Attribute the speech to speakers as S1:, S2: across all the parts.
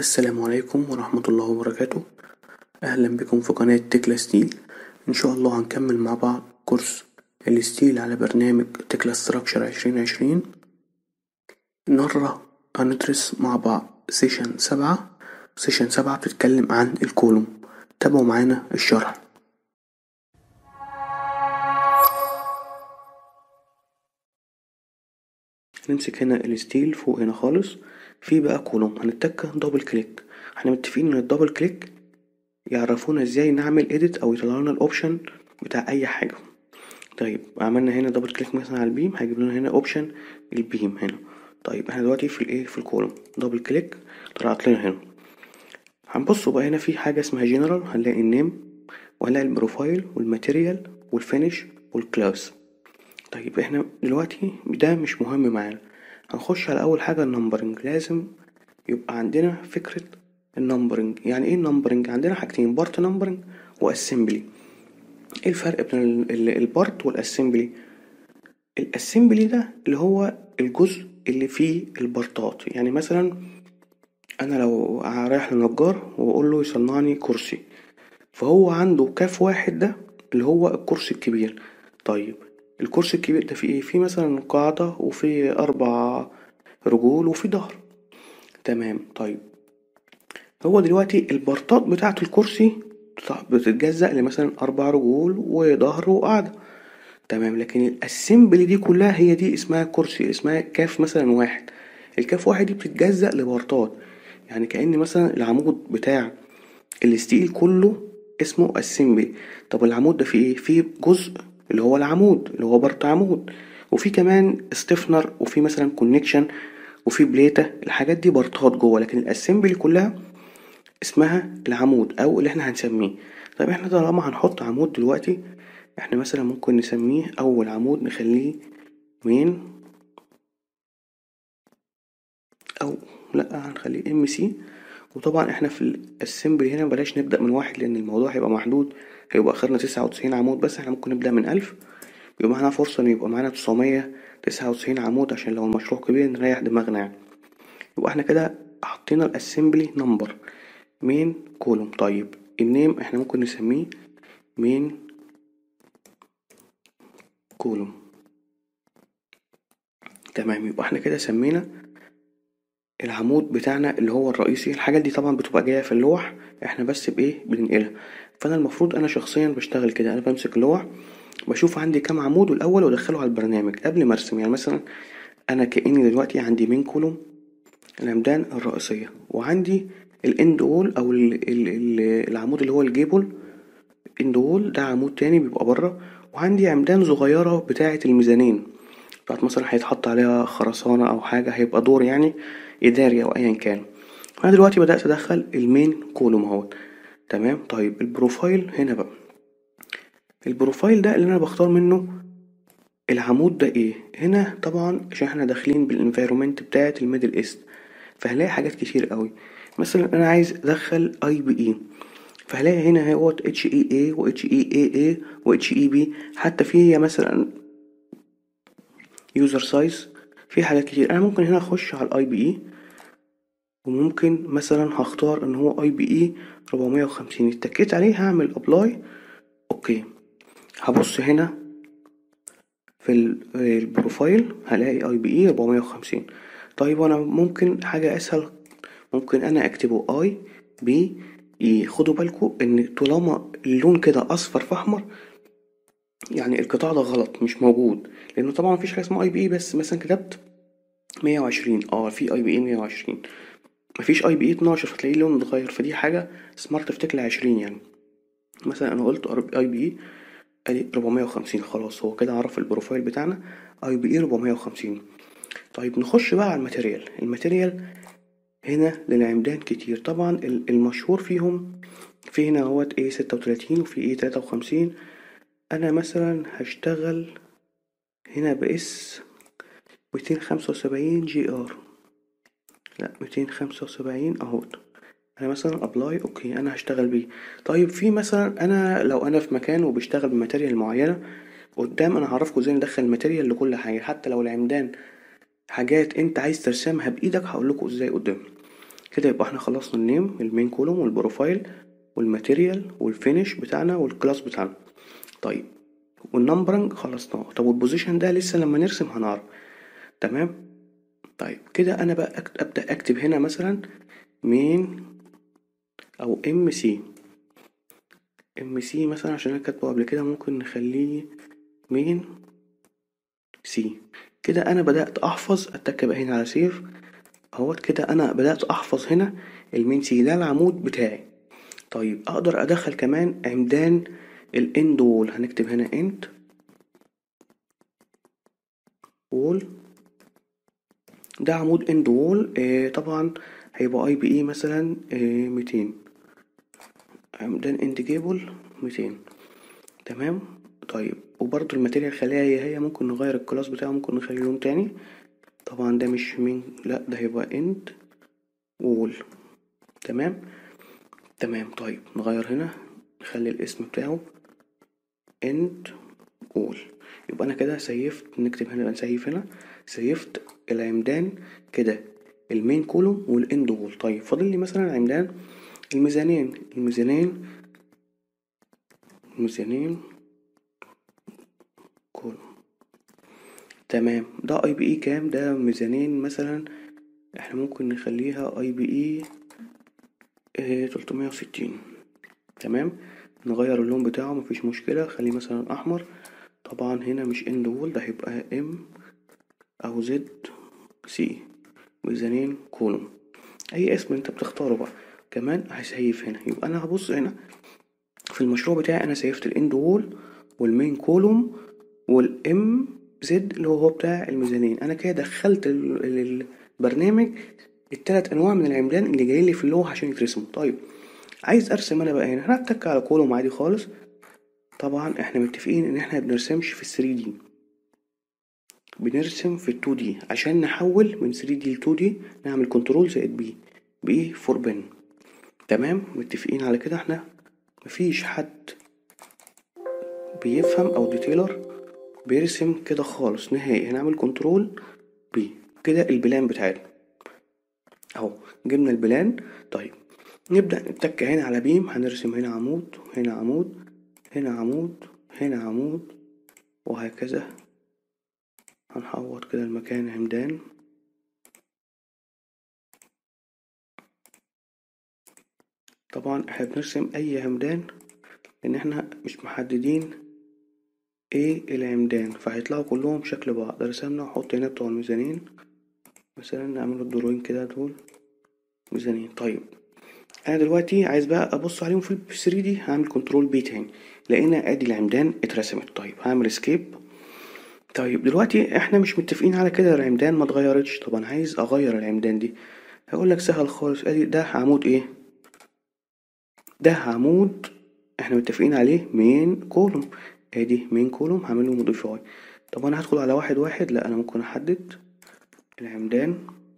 S1: السلام عليكم ورحمة الله وبركاته. أهلا بكم في قناة تكلا ستيل. إن شاء الله هنكمل مع بعض كورس الستيل على برنامج تكلا ستراكشر 2020. النهاردة هندرس مع بعض سيشن 7. سيشن 7 بتتكلم عن الكولوم. تابعوا معانا الشرح. نمسك هنا الستيل فوق هنا خالص، في بقى كولوم هنتك دبل كليك. احنا متفقين ان الدبل كليك يعرفونا ازاي نعمل اديت او يطلعونا الاوبشن بتاع اي حاجه. طيب عملنا هنا دبل كليك مثلا على البيم، هيجيب لنا هنا اوبشن البيم هنا. طيب احنا دلوقتي في الايه، في الكولوم. دبل كليك طلعت لنا هنا. هنبصوا بقى هنا في حاجه اسمها جنرال، هنلاقي النيم وهنلاقي البروفايل والماتيريال والفينش والكلاس. طيب احنا دلوقتي ده مش مهم معانا، هنخش على اول حاجه النمبرنج. لازم يبقى عندنا فكره النمبرنج. يعني ايه النمبرنج؟ عندنا حاجتين، بارت نمبرنج واسمبلي. ايه الفرق بين البارت والاسمبلي؟ الاسمبلي ده اللي هو الجزء اللي فيه البارتات. يعني مثلا انا لو رايح لنجار واقول له يصنعني كرسي، فهو عنده كاف واحد ده اللي هو الكرسي الكبير. طيب الكرسي الكبير ده فيه ايه؟ فيه مثلا قاعدة وفيه 4 رجول وفيه ظهر. تمام. طيب هو دلوقتي البارتات بتاعة الكرسي بتتجزأ لمثلا 4 رجول وظهر وقاعدة. تمام. لكن الاسمبلي دي كلها هي دي اسمها كرسي، اسمها كاف مثلا واحد. الكاف واحد دي بتتجزأ لبارتات. يعني كأن مثلا العمود بتاع الستيل كله اسمه اسمبلي. طب العمود ده فيه ايه؟ فيه جزء اللي هو العمود اللي هو بارت عمود، وفي كمان ستيفنر، وفي مثلا كونكشن، وفي بليته. الحاجات دي بارتات جوه، لكن الاسمبلي كلها اسمها العمود او اللي احنا هنسميه. طيب احنا طالما هنحط عمود دلوقتي، احنا مثلا ممكن نسميه اول عمود نخليه مين، او لا هنخليه ام سي. وطبعا احنا في الاسمبلي هنا بلاش نبدأ من 1 لان الموضوع هيبقى محدود، هيبقى اخرنا 99 عمود بس. احنا ممكن نبدأ من 1000، يبقى معانا فرصة ان يبقى معانا 999 عمود عشان لو المشروع كبير نريح دماغنا يعني. يبقى احنا كده حطينا الاسمبلي نمبر مين كولوم. طيب النيم احنا ممكن نسميه مين كولوم. تمام. يبقى احنا كده سمينا العمود بتاعنا اللي هو الرئيسي. الحاجات دي طبعا بتبقى جايه في اللوح، احنا بس بايه بننقلها. فانا المفروض انا شخصيا بشتغل كده، انا بمسك اللوح بشوف عندي كام عمود الاول وادخله على البرنامج قبل ما ارسم. يعني مثلا انا كاني دلوقتي عندي مين كولوم العمدان الرئيسيه، وعندي الاند وول او العمود اللي هو الجيبل اند وول، ده عمود تاني بيبقى بره. وعندي عمدان صغيره بتاعه الميزانين بتاعت مثلا هيتحط عليها خرسانة أو حاجة، هيبقى دور يعني إداري أو أيا كان. أنا دلوقتي بدأت أدخل المين كولوم اهوت. تمام. طيب البروفايل هنا بقى، البروفايل ده اللي أنا بختار منه العمود ده ايه. هنا طبعا عشان احنا داخلين بالانفيرومنت بتاعت الميدل ايست، فهلاقي حاجات كتير قوي. مثلا انا عايز ادخل اي بي اي، فهلاقي هنا اهوت اتش اي اي و اتش اي اي اي و اتش اي بي. حتى في مثلا يوزر سايز، في حاجات كتير. انا ممكن هنا اخش على الاي بي اي، وممكن مثلا هختار ان هو اي بي اي 450. اتكيت عليه هعمل ابلاي اوكي. هبص هنا في البروفايل هلاقي اي بي اي 450. طيب وانا ممكن حاجة اسهل، ممكن انا اكتبه اي بي اي. خدوا بالكم ان طالما اللون كده اصفر في احمر يعني القطاع ده غلط مش موجود، لانه طبعا مفيش حاجه اسمها اي بي اي. بس مثلا كتبت 120، في اي بي اي 120، مفيش اي بي اي 12 فتلاقيه اللون متغير، فدي حاجه سمارت افتكر 20 يعني. مثلا انا قلت اي بي اي ادي 450، خلاص هو كده عرف البروفايل بتاعنا اي بي اي 450. طيب نخش بقى على الماتيريال. الماتيريال هنا للعمدان كتير طبعا، المشهور فيهم في هنا اهوت ايه 36 وفي ايه 53. انا مثلا هشتغل هنا باس 275 جي ار، لا 275 اهوت. انا مثلا ابلاي اوكي، انا هشتغل بيه. طيب في مثلا انا لو انا في مكان وبشتغل بماتيريال معينه، قدام انا هعرفكم ازاي ندخل الماتيريال لكل حاجه. حتى لو العمدان حاجات انت عايز ترسمها بايدك هقول لكم ازاي قدام. كده يبقى احنا خلصنا النيم، المين كولوم، والبروفايل، والماتيريال، والفينش بتاعنا، والكلاس بتاعنا. طيب والنمبرنج خلصناه. طب والبوزيشن ده لسه لما نرسم هنعرف. تمام. طيب كده انا بقى ابدا اكتب هنا مثلا مين او ام سي مثلا، عشان انا كاتبه قبل كده، ممكن نخليه مين سي. كده انا بدات احفظ، اتك بقى هنا على سيف اهوت. كده انا بدات احفظ هنا المين سي ده العمود بتاعي. طيب اقدر ادخل كمان عمدان الاند وول. هنكتب هنا اند وول، ده عمود اند وول. طبعا هيبقى اي بي اي مثلا 200، عمدان اند كيبل 200. تمام. طيب وبرضو الماتيريال خليها هي ممكن نغير الكلاس بتاعه، ممكن نخليه لون تاني. طبعا ده مش مين، لا ده هيبقى اند وول. تمام. تمام. طيب نغير هنا، نخلي الاسم بتاعه اند وول. يبقى انا كده سيفت، نكتب هنا نسيف هنا، سيفت العمدان كده، المين كولوم والاند وول. طيب فاضل لي مثلا عمدان الميزانين كولوم. تمام. ده اي بي اي كام؟ ده ميزانين مثلا، احنا ممكن نخليها اي بي اي 360. تمام. نغير اللون بتاعه مفيش مشكلة، خليه مثلا احمر. طبعا هنا مش اند وول، ده هيبقى ام او زد سي، ميزانين كولوم، اي اسم انت بتختاره بقى. كمان هسيف هنا. يبقى انا هبص هنا في المشروع بتاعي، انا سيفت الاند وول والمين كولوم والام زد اللي هو بتاع الميزانين. انا كده دخلت البرنامج التلات انواع من العمدان اللي جاي لي في اللوحه عشان يترسموا. طيب عايز ارسم انا بقى هنا، هتك على كولوم عادي خالص. طبعا احنا متفقين ان احنا بنرسمش في 3 دي، بنرسم في 2 دي عشان نحول من 3 دي ل 2 دي. نعمل كنترول زائد بي فور بن. تمام. متفقين على كده. احنا مفيش حد بيفهم او ديتيلر بيرسم كده خالص نهائي. هنعمل كنترول بي كده البلان بتاعتنا اهو، جبنا البلان. طيب نبدأ نتك هنا على بيم، هنرسم هنا عمود، هنا عمود، هنا عمود، هنا عمود، وهكذا. هنحوط كده المكان عمدان. طبعا احنا بنرسم اي عمدان لان احنا مش محددين ايه العمدان، فهيطلعوا كلهم شكل بعض. رسمنا وحط هنا بتوع الميزانين مثلا، نعمل الدورين كده دول ميزانين. طيب انا دلوقتي عايز بقى ابص عليهم في 3 دي، هعمل كنترول بي تاني، لقينا ادي العمدان اترسمت. طيب هعمل اسكيب. طيب دلوقتي احنا مش متفقين على كده، العمدان ما اتغيرتش. طب انا عايز اغير العمدان دي. هقول لك سهل خالص، ادي ده عمود ايه، ده عمود احنا متفقين عليه مين كولوم. ادي مين كولوم، هعمله موديفاي. طب انا هدخل على واحد واحد، لا انا ممكن احدد العمدان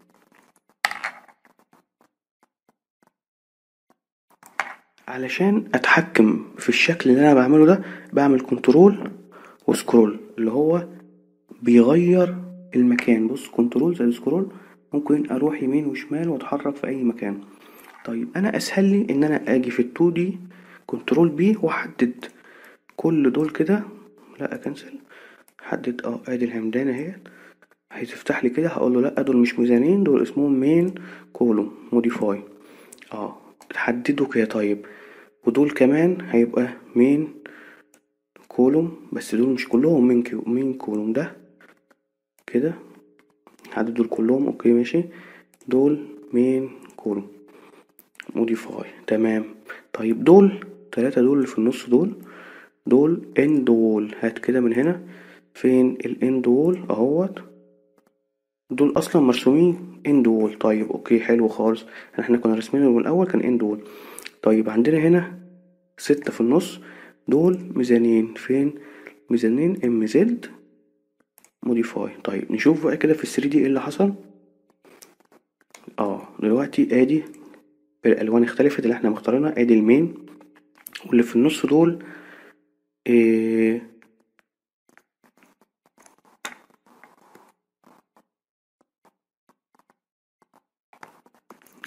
S1: علشان اتحكم في الشكل اللي انا بعمله ده. بعمل كنترول وسكرول اللي هو بيغير المكان. بص كنترول زي سكرول، ممكن اروح يمين وشمال واتحرك في اي مكان. طيب انا اسهل لي ان انا اجي في ال2 دي كنترول بي واحدد كل دول كده. لا اكنسل، حدد ادي العمدان اهي، هتفتح لي كده. هقول له لا دول مش ميزانين، دول اسمهم مين كولوم موديفاي. حددوا كده. طيب ودول كمان هيبقى مين كولوم، بس دول مش كلهم مين كولوم ده كده. حدد دول كلهم، اوكي ماشي، دول مين كولوم موديفاي. تمام. طيب دول تلاتة، دول اللي في النص دول اند وول. هات كده من هنا، فين الاند وول اهوت، دول اصلا مرسومين اند وول. طيب اوكي حلو خالص، احنا كنا راسمينهم من الاول كان اند وول. طيب عندنا هنا ستة في النص، دول ميزانين. فين ميزانين ام زد موديفاي. طيب نشوف بقى كده في 3 دي ايه اللي حصل. دلوقتي ادي الالوان اختلفت اللي احنا مختارينها. ادي المين، واللي في النص دول إيه،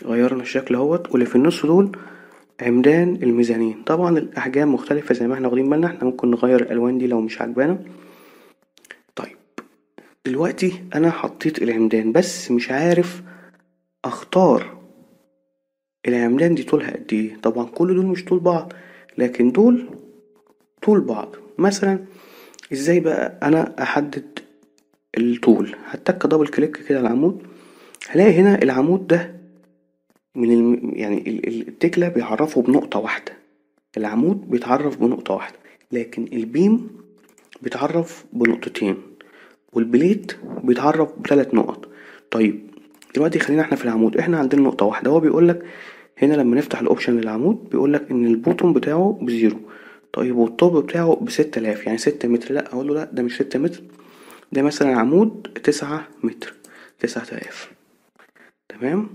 S1: غيرنا الشكل اهوت، واللي في النص دول عمدان الميزانين. طبعا الاحجام مختلفة زي ما احنا واخدين بالنا، احنا ممكن نغير الالوان دي لو مش عجبانا. طيب دلوقتي انا حطيت العمدان بس مش عارف اختار العمدان دي طولها قد ايه. طبعا كل دول مش طول بعض، لكن دول طول بعض. مثلا ازاي بقى انا احدد الطول؟ هتك دبل كليك كده على العمود، هلاقي هنا العمود ده يعني التكلة بيعرفه بنقطة واحدة، العمود بيتعرف بنقطة واحدة، لكن البيم بيتعرف بنقطتين، والبليت بيتعرف بثلاث نقط. طيب دلوقتي خلينا احنا في العمود، احنا عندنا نقطة واحدة. هو بيقولك هنا لما نفتح الاوبشن للعمود بيقولك ان البوتوم بتاعه بزيرو. طيب والطوب بتاعه ب6000، يعني 6 متر. لا اقول له لا، ده مش 6 متر، ده مثلا عمود 9 متر، 9000. تمام،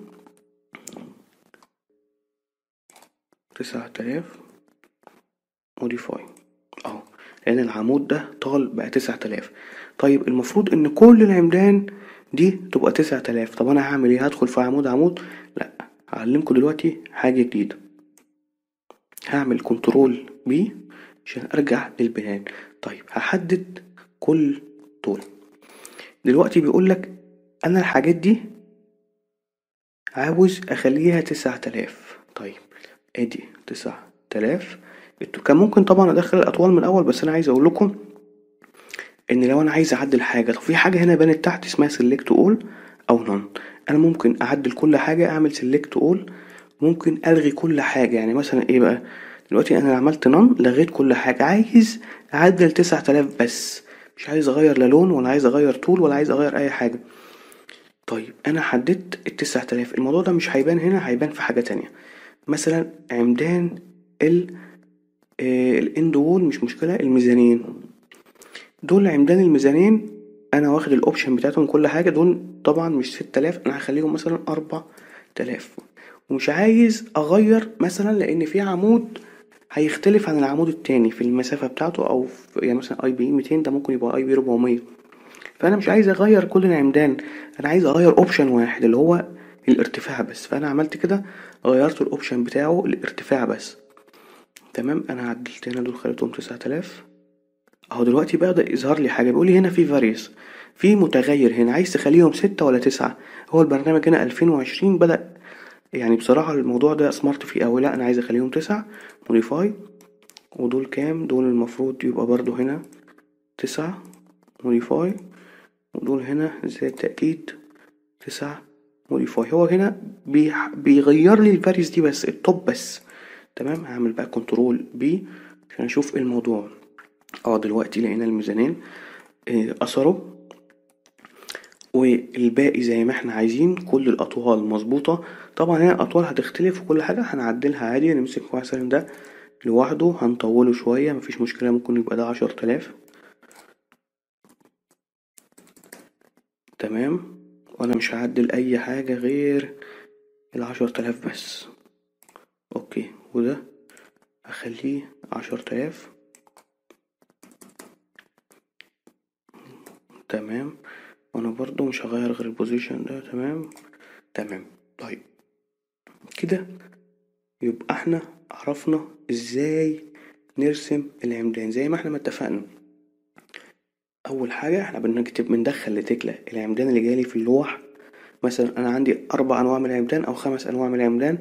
S1: 9000 موديفاي اهو، لان العمود ده طال بقى 9000. طيب المفروض ان كل العمدان دي تبقى 9000. طب انا هعمل ايه؟ هدخل في عمود عمود؟ لا، هعلمكم دلوقتي حاجة جديدة. هعمل كنترول بي عشان ارجع للبنان. طيب هحدد كل طول. دلوقتي بيقولك انا الحاجات دي عاوز اخليها 9000. طيب ادي 9000. كان ممكن طبعا ادخل الاطوال من الاول، بس انا عايز اقول لكم ان لو انا عايز اعدل حاجه، طب في حاجه هنا بانت تحت اسمها سيلكت اول او نون. انا ممكن اعدل كل حاجه، اعمل سيلكت اول، ممكن الغي كل حاجه. يعني مثلا ايه بقى؟ دلوقتي انا عملت نون، لغيت كل حاجه، عايز اعدل 9000 بس، مش عايز اغير لا لون ولا عايز اغير طول ولا عايز اغير اي حاجه. طيب انا حددت ال9000. الموضوع ده مش هيبان هنا، هيبان في حاجه تانية. مثلا عمدان الاند وول، مش مشكله، الميزانين دول، عمدان الميزانين انا واخد الاوبشن بتاعتهم كل حاجه. دول طبعا مش 6000، انا هخليهم مثلا 4000، ومش عايز اغير مثلا لان في عمود هيختلف عن العمود التاني في المسافه بتاعته، او في يعني مثلا اي بي 200 ده ممكن يبقى اي بي 400. فانا مش عايز اغير كل العمدان، انا عايز اغير اوبشن واحد اللي هو الارتفاع بس. فانا عملت كده، غيرت الاوبشن بتاعه الارتفاع بس. تمام، انا عدلت هنا دول خليتهم 9000 اهو. دلوقتي بدأ يظهر لي حاجة، بيقولي هنا في فاريس، في متغير هنا، عايز تخليهم 6 ولا 9. هو البرنامج هنا 2020 بدأ، يعني بصراحة الموضوع ده اسمرت فيه اوي. لا انا عايز اخليهم 9 موديفاي. ودول كام؟ دول المفروض يبقى برضو هنا 9 موديفاي، ودول هنا زي التأكيد 9 موديفاي. هو هنا بيغير لي الفاريس دي بس، التوب بس. تمام، هعمل بقى كنترول بي عشان اشوف ايه الموضوع. دلوقتي لقينا الميزانين اثروا، والباقي زي ما احنا عايزين، كل الاطوال مظبوطه. طبعا هنا الاطوال هتختلف وكل حاجه هنعدلها عادي. نمسك مثلا ده لوحده هنطوله شويه، مفيش مشكله، ممكن يبقى ده 10000. تمام، وانا مش هعدل اي حاجه غير 10000 بس. اوكي، وده هخليه 10000. تمام، وانا برضو مش هغير غير البوزيشن ده. تمام تمام. طيب كده يبقى احنا عرفنا ازاي نرسم العمدان زي ما احنا ما اتفقنا. اول حاجة احنا بندخل لتكلة العمدان اللي جايلي في اللوح. مثلا انا عندي 4 انواع من العمدان او 5 انواع من العمدان.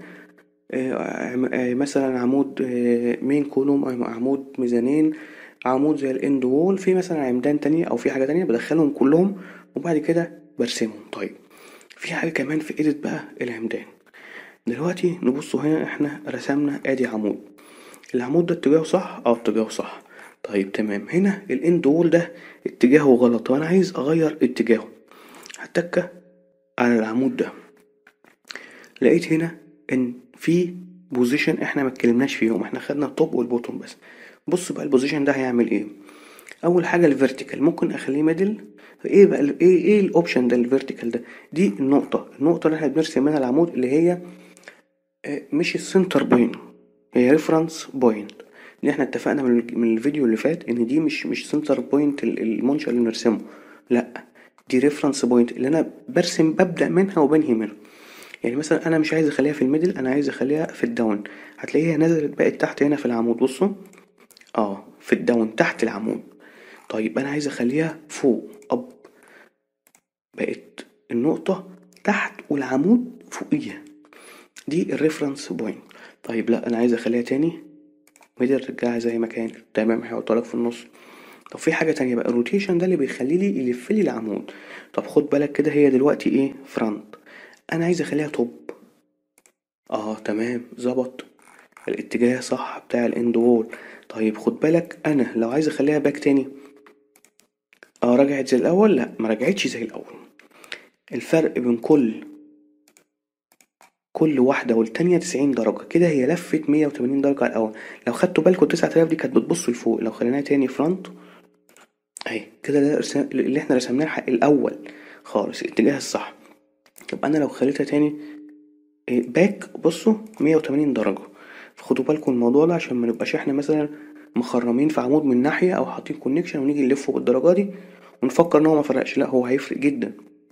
S1: مثلا عمود مين كولوم، عمود ميزانين، عمود زي الاند وول، في مثلا عمدان تانية او في حاجة تانية، بدخلهم كلهم وبعد كده برسمهم. طيب في حاجة كمان في ايديت بقى العمدان. دلوقتي نبصوا هنا، احنا رسمنا ادي عمود، العمود ده اتجاهه صح؟ اتجاهه صح. طيب تمام، هنا الاند وول ده اتجاهه غلط وانا عايز اغير اتجاهه. هتكة على العمود ده، لقيت هنا ان في بوزيشن احنا ما اتكلمناش فيهم، احنا خدنا التوب والبوتوم بس. بص بقى البوزيشن ده هيعمل ايه. اول حاجه الفيرتيكال ممكن اخليه ميدل. ايه بقى ايه الاوبشن ده الفيرتيكال ده؟ دي النقطه اللي احنا بنرسم منها العمود، اللي هي مش السنتر بوينت، هي ريفرنس بوينت. اللي احنا اتفقنا من الفيديو اللي فات ان دي مش سنتر بوينت المنشأ اللي بنرسمه، لا دي ريفرنس بوينت اللي انا برسم، ببدأ منها وبنهي منها. يعني مثلا انا مش عايز اخليها في الميدل، انا عايز اخليها في الداون. هتلاقيها نزلت بقت تحت هنا في العمود، بصوا في الداون تحت العمود. طيب انا عايز اخليها فوق اب، بقت النقطة تحت والعمود فوقيها، دي الريفرنس بوينت. طيب لا انا عايز اخليها تاني ميدل، رجعها زي ما كانت تمام، هحطها لك في النص. طب في حاجة تانية بقى، الروتيشن ده اللي بيخلي لي يلف لي العمود. طب خد بالك كده، هي دلوقتي ايه فرونت، انا عايز اخليها توب. تمام ظبط، الاتجاه صح بتاع الاند وول. طيب خد بالك انا لو عايز اخليها باك تاني، رجعت زي الاول؟ لا ما رجعتش زي الاول. الفرق بين كل واحدة والتانية 90 درجة، كده هي لفت 180 درجة على الأول. لو خدتوا بالكوا 9000 دي كانت بتبص لفوق، لو خليناها تاني فرونت اهي كده، ده اللي احنا رسمناه الأول خالص، الاتجاه الصح. طب أنا لو خليتها تاني باك، بصوا 180 درجة. فخدوا بالكم الموضوع ده عشان ما نبقاش احنا مثلا مخرمين في عمود من ناحية أو حاطين كونكشن ونيجي نلفه بالدرجة دي ونفكر إن هو ما فرقش، لا هو هيفرق جدا.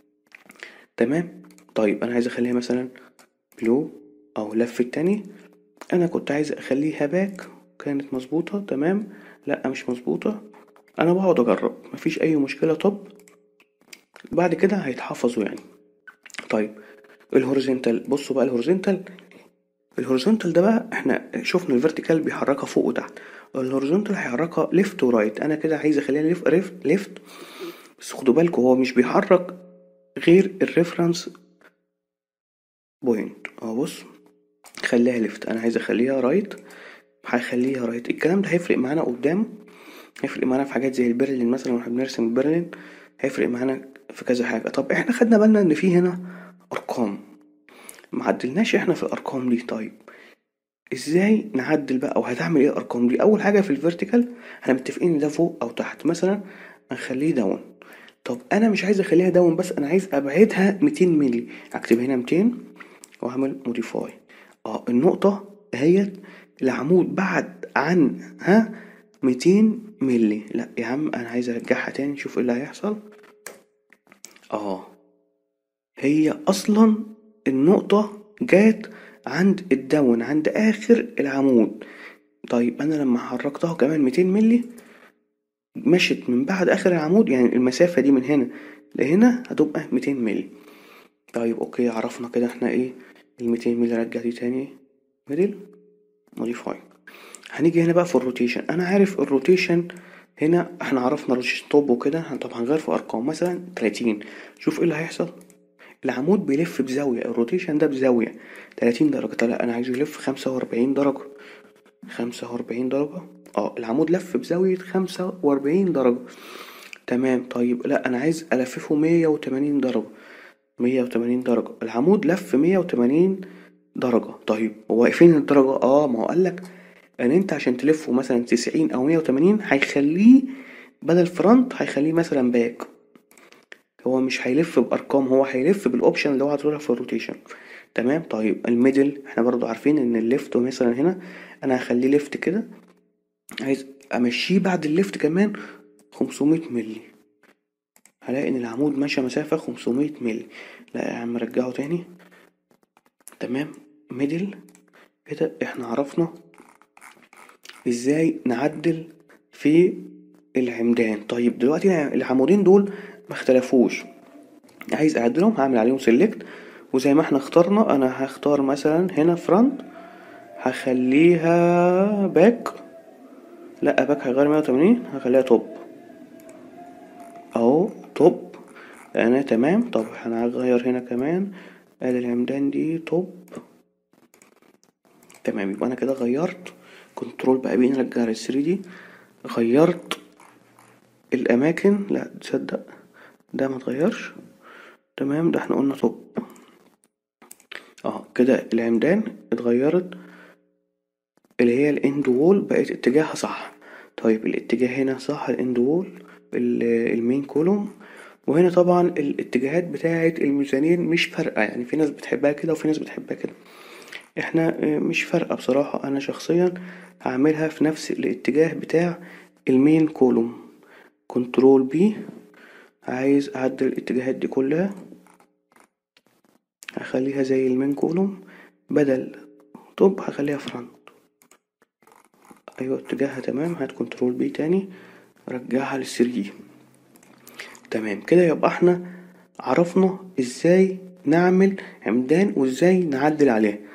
S1: تمام. طيب أنا عايز أخليها مثلا بلو أو لف التاني، انا كنت عايز اخليها باك، كانت مظبوطة تمام، لا مش مظبوطة، انا بقعد اجرب مفيش اي مشكلة. طب بعد كده هيتحفظوا يعني. طيب الهوريزونتال، بصوا بقى الهوريزونتال ده بقى احنا شفنا الفيرتيكال بيحركها فوق وتحت، الهوريزونتال هيحركها ليفت ورايت. انا كده عايز اخليها ليفت، بس خدوا بالكم هو مش بيحرك غير الريفرنس بوينت. بص خليها ليفت، انا عايز اخليها رايت، هخليها رايت. الكلام ده هيفرق معانا قدام، هيفرق معانا في حاجات زي البرلين مثلا واحنا بنرسم البرلين، هيفرق معانا في كذا حاجة. طب احنا خدنا بالنا ان في هنا ارقام، معدلناش احنا في الارقام دي. طيب ازاي نعدل بقى، او هتعمل ايه الارقام دي؟ اول حاجة في الفيرتيكال احنا متفقين ان ده فوق او تحت، مثلا هنخليه داون. طب انا مش عايز اخليها داون بس، انا عايز ابعدها 200 مللي، اكتب هنا 200 واعمل موديفاي. النقطة اهيت، العمود بعد عنها 200 مللي. لا يا عم انا عايز ارجعها تاني، نشوف ايه اللي هيحصل. اه هي اصلا النقطة جات عند الداون، عند اخر العمود. طيب انا لما حركتها كمان 200 مللي مشت من بعد اخر العمود، يعني المسافة دي من هنا لهنا هتبقى 200 مللي. طيب اوكي، عرفنا كده احنا ايه ال 200 مللي. رجع دي تاني ميدل موديفاي. هنيجي هنا بقى في الروتيشن، انا عارف الروتيشن هنا، احنا عرفنا الروتيشن توب وكده. طب هنغير في ارقام مثلا 30، شوف ايه اللي هيحصل. العمود بيلف بزاوية، الروتيشن ده بزاوية 30 درجة. طب لا انا عايزه يلف 45 درجة، 45 درجة. العمود لف بزاوية 45 درجة تمام. طيب لا انا عايز الففه 180 درجة، 180 درجة، العمود لف 180 درجة. طيب هو فين الدرجة؟ ما هو قالك ان انت عشان تلفه مثلا 90 او 180 هيخليه بدل فرونت هيخليه مثلا باك. هو مش هيلف بارقام، هو هيلف بالاوبشن اللي هو هتقولها في الروتيشن. تمام. طيب الميدل احنا برضو عارفين ان الليفت مثلا هنا انا هخليه ليفت كده، عايز امشيه بعد الليفت كمان 500 ملي، هلاقي ان العمود ماشي مسافة 500 ملي. لا يا عم رجعه تاني. تمام. ميدل كده احنا عرفنا ازاي نعدل في العمدان. طيب دلوقتي العمودين دول ما اختلفوش، عايز اعدلهم هعمل عليهم سيلكت، وزي ما احنا اخترنا انا هختار مثلا هنا فرونت هخليها باك، لا باك هيغير 180، هخليها توب اهو توب. انا تمام. طب انا هغير هنا كمان، ادي العمدان دي توب. تمام يبقى انا كده غيرت، كنترول بقى بين رجع لل 3 دي، غيرت الاماكن. لا تصدق ده ما اتغيرش، تمام ده احنا قلنا توب. كده العمدان اتغيرت، اللي هي الاند وول بقت اتجاهها صح. طيب الاتجاه هنا صح، الاند وول المين كولوم. وهنا طبعا الاتجاهات بتاعة الميزانين مش فارقة، يعني في ناس بتحبها كده وفي ناس بتحبها كده، احنا مش فارقة بصراحة. انا شخصيا هعملها في نفس الاتجاه بتاع المين كولوم. كنترول بي، عايز اعدل الاتجاهات دي كلها، هخليها زي المين كولوم، بدل توب هخليها فرونت. ايوه اتجاهها تمام. هات كنترول بي تاني، رجعها لل3D. تمام كده، يبقى احنا عرفنا ازاي نعمل عمدان وازاي نعدل عليها.